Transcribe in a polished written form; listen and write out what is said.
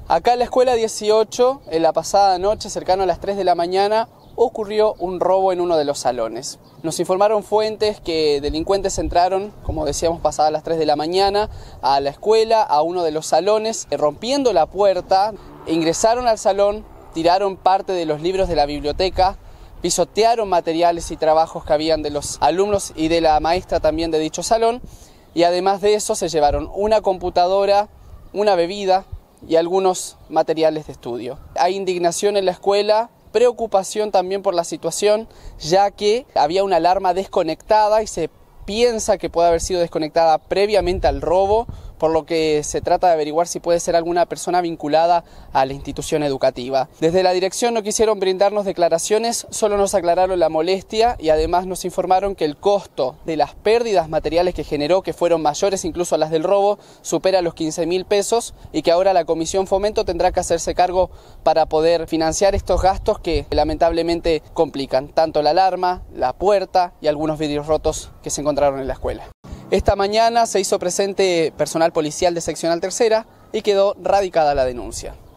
Acá en la escuela 18, en la pasada noche, cercano a las 3 de la mañana, ocurrió un robo en uno de los salones. Nos informaron fuentes que delincuentes entraron, como decíamos, pasadas las 3 de la mañana, a la escuela, a uno de los salones, rompiendo la puerta, ingresaron al salón, tiraron parte de los libros de la biblioteca, pisotearon materiales y trabajos que habían de los alumnos y de la maestra también de dicho salón, y además de eso se llevaron una computadora, una bebida y algunos materiales de estudio. Hay indignación en la escuela, preocupación también por la situación, ya que había una alarma desconectada y se piensa que puede haber sido desconectada previamente al robo, por lo que se trata de averiguar si puede ser alguna persona vinculada a la institución educativa. Desde la dirección no quisieron brindarnos declaraciones, solo nos aclararon la molestia y además nos informaron que el costo de las pérdidas materiales que generó, que fueron mayores incluso a las del robo, supera los 15.000 pesos y que ahora la Comisión Fomento tendrá que hacerse cargo para poder financiar estos gastos que lamentablemente complican tanto la alarma, la puerta y algunos vidrios rotos que se encontraron en la escuela. Esta mañana se hizo presente personal policial de seccional tercera y quedó radicada la denuncia.